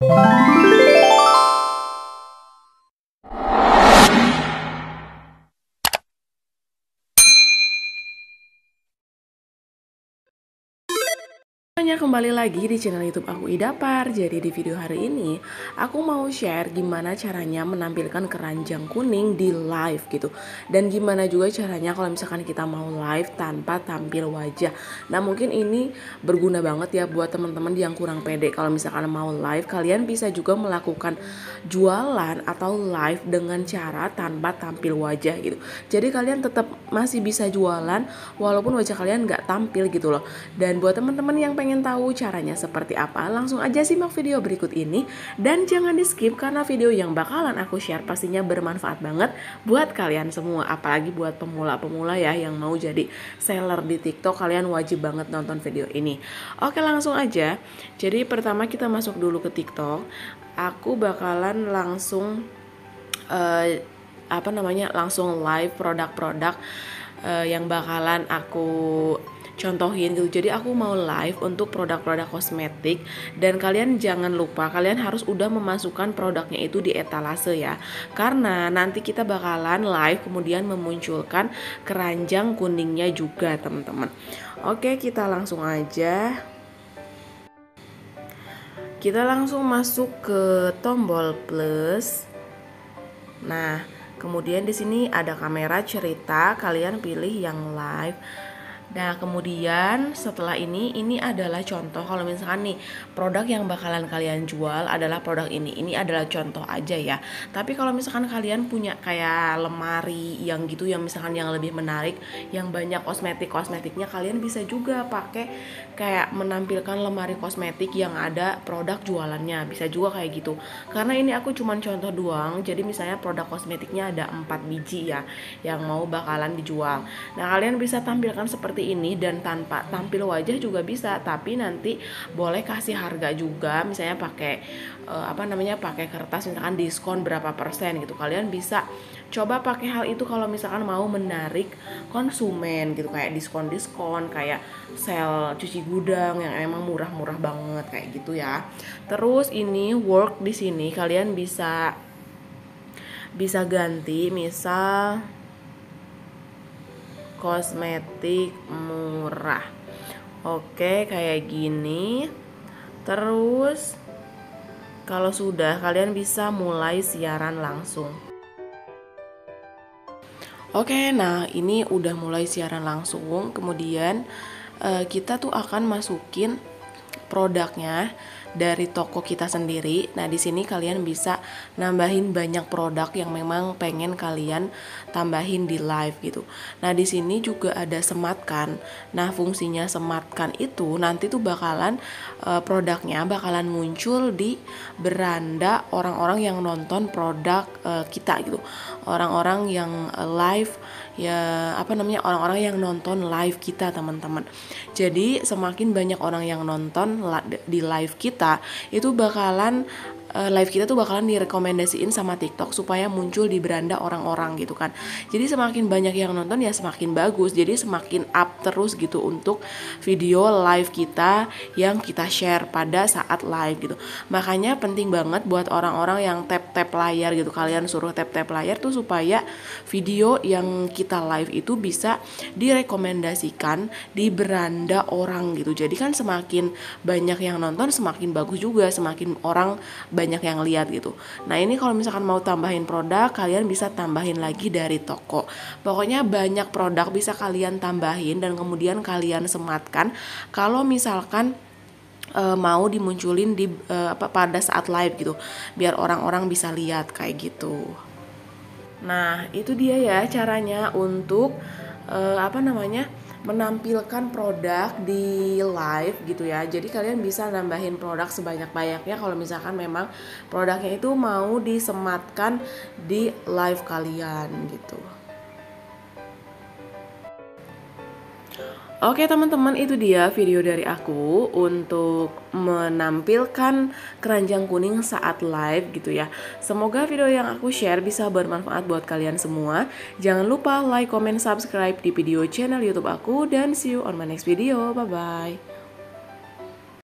Kembali lagi di channel YouTube aku Idapar. Jadi di video hari ini aku mau share gimana caranya menampilkan keranjang kuning di live gitu. Dan gimana juga caranya kalau misalkan kita mau live tanpa tampil wajah. Nah, mungkin ini berguna banget ya buat teman-teman yang kurang pede. Kalau misalkan mau live, kalian bisa juga melakukan jualan atau live dengan cara tanpa tampil wajah gitu. Jadi kalian tetap masih bisa jualan walaupun wajah kalian nggak tampil gitu loh. Dan buat teman-teman yang pengen tahu caranya seperti apa, langsung aja simak video berikut ini dan jangan di skip karena video yang bakalan aku share pastinya bermanfaat banget buat kalian semua, apalagi buat pemula-pemula ya yang mau jadi seller di TikTok. Kalian wajib banget nonton video ini. Oke, langsung aja. Jadi pertama kita masuk dulu ke TikTok. Aku bakalan langsung langsung live produk-produk yang bakalan aku contohin gitu. Jadi aku mau live untuk produk-produk kosmetik dan kalian jangan lupa kalian harus udah memasukkan produknya itu di etalase ya. Karena nanti kita bakalan live kemudian memunculkan keranjang kuningnya juga, teman-teman. Oke, kita langsung aja. Kita langsung masuk ke tombol plus. Nah, kemudian di sini ada kamera cerita, kalian pilih yang live. Nah, kemudian setelah ini adalah contoh kalau misalkan nih produk yang bakalan kalian jual adalah produk ini. Ini adalah contoh aja ya. Tapi kalau misalkan kalian punya kayak lemari yang gitu, yang misalkan yang lebih menarik, yang banyak kosmetiknya, kalian bisa juga pakai kayak menampilkan lemari kosmetik yang ada produk jualannya. Bisa juga kayak gitu. Karena ini aku cuman contoh doang. Jadi misalnya produk kosmetiknya ada 4 biji ya yang mau bakalan dijual. Nah, kalian bisa tampilkan seperti ini dan tanpa tampil wajah juga bisa, tapi nanti boleh kasih harga juga, misalnya pakai pakai kertas misalkan diskon berapa persen gitu. Kalian bisa coba pakai hal itu kalau misalkan mau menarik konsumen gitu, kayak diskon kayak sale cuci gudang yang emang murah-murah banget kayak gitu ya. Terus ini work di sini kalian bisa ganti misal kosmetik murah. Oke, kayak gini. Terus kalau sudah, kalian bisa mulai siaran langsung. Oke, nah ini udah mulai siaran langsung. Kemudian kita tuh akan masukin produknya dari toko kita sendiri. Nah, di sini kalian bisa nambahin banyak produk yang memang pengen kalian tambahin di live gitu. Nah, di sini juga ada sematkan. Nah, fungsinya sematkan itu nanti tuh bakalan produknya bakalan muncul di beranda orang-orang yang nonton produk kita gitu. Orang-orang yang live ya, orang-orang yang nonton live kita, teman-teman. Jadi semakin banyak orang yang nonton di live kita, itu bakalan live kita tuh bakalan direkomendasiin sama TikTok supaya muncul di beranda orang-orang gitu kan. Jadi semakin banyak yang nonton ya semakin bagus. Jadi semakin up terus gitu untuk video live kita yang kita share pada saat live gitu. Makanya penting banget buat orang-orang yang tap-tap layar gitu. Kalian suruh tap-tap layar tuh supaya video yang kita live itu bisa direkomendasikan di beranda orang gitu. Jadi kan semakin banyak yang nonton semakin bagus juga, semakin orang banyak yang lihat gitu. Nah, ini kalau misalkan mau tambahin produk, kalian bisa tambahin lagi dari toko. Pokoknya banyak produk bisa kalian tambahin dan kemudian kalian sematkan kalau misalkan mau dimunculin di pada saat live gitu, biar orang-orang bisa lihat kayak gitu. Nah, itu dia ya caranya untuk menampilkan produk di live gitu ya. Jadi kalian bisa nambahin produk sebanyak-banyaknya kalau misalkan memang produknya itu mau disematkan di live kalian gitu. Oke teman-teman, itu dia video dari aku untuk menampilkan keranjang kuning saat live gitu ya. Semoga video yang aku share bisa bermanfaat buat kalian semua. Jangan lupa like, comment, subscribe di video channel YouTube aku dan see you on my next video. Bye bye.